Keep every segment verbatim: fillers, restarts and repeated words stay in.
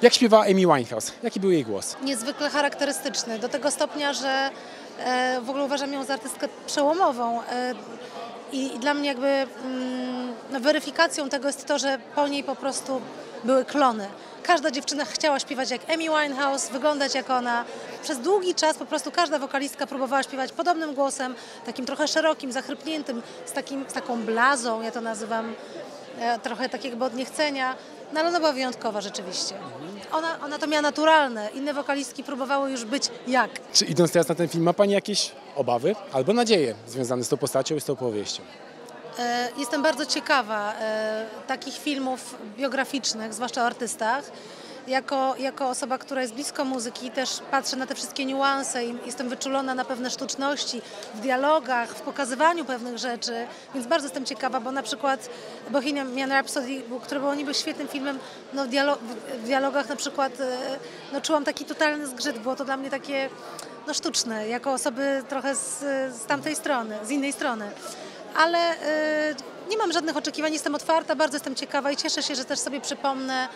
Jak śpiewała Amy Winehouse? Jaki był jej głos? Niezwykle charakterystyczny, do tego stopnia, że e, w ogóle uważam ją za artystkę przełomową. E, i, I dla mnie jakby mm, no, weryfikacją tego jest to, że po niej po prostu były klony. Każda dziewczyna chciała śpiewać jak Amy Winehouse, wyglądać jak ona. Przez długi czas po prostu każda wokalistka próbowała śpiewać podobnym głosem, takim trochę szerokim, zachrypniętym, z, takim, z taką blazą, ja to nazywam, e, trochę takiego od niechcenia. No ale ona była wyjątkowa rzeczywiście. Ona, ona to miała naturalne. Inne wokalistki próbowały już być jak. Czy idąc teraz na ten film, ma Pani jakieś obawy albo nadzieje związane z tą postacią i z tą opowieścią? E, jestem bardzo ciekawa e, takich filmów biograficznych, zwłaszcza o artystach. Jako, jako osoba, która jest blisko muzyki, też patrzę na te wszystkie niuanse i jestem wyczulona na pewne sztuczności w dialogach, w pokazywaniu pewnych rzeczy, więc bardzo jestem ciekawa, bo na przykład Bohemian Rhapsody, który był niby świetnym filmem, no w, dialog, w dialogach na przykład no, czułam taki totalny zgrzyt, było to dla mnie takie no, sztuczne, jako osoby trochę z, z tamtej strony, z innej strony. Ale y, nie mam żadnych oczekiwań, jestem otwarta, bardzo jestem ciekawa i cieszę się, że też sobie przypomnę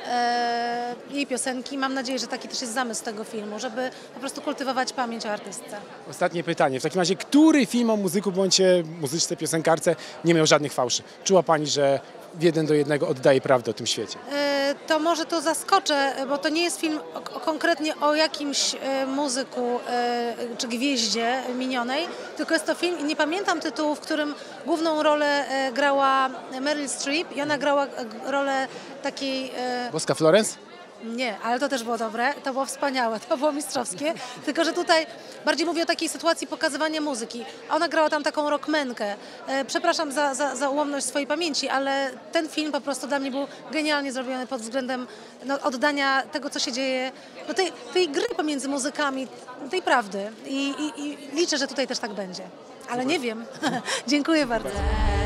e, jej piosenki. Mam nadzieję, że taki też jest zamysł tego filmu, żeby po prostu kultywować pamięć o artystce. Ostatnie pytanie. W takim razie, który film o muzyku bądź muzyczce, piosenkarce nie miał żadnych fałszy? Czuła Pani, że w jeden do jednego oddaje prawdę o tym świecie? E, to może to zaskoczę, bo to nie jest film o, o, konkretnie o jakimś e, muzyku e, czy gwieździe minionej, tylko jest to film i nie pamiętam tytułu, w którym główną rolę e, grała Meryl Streep i ona grała e, rolę takiej... E, Boska Florence? Nie, ale to też było dobre, to było wspaniałe, to było mistrzowskie, tylko że tutaj bardziej mówię o takiej sytuacji pokazywania muzyki. Ona grała tam taką rockmenkę. E, przepraszam za, za, za ułomność swojej pamięci, ale ten film po prostu dla mnie był genialnie zrobiony pod względem no, oddania tego, co się dzieje, no, tej, tej gry pomiędzy muzykami, tej prawdy. I, i, i liczę, że tutaj też tak będzie. Ale nie wiem. Dziękuję bardzo.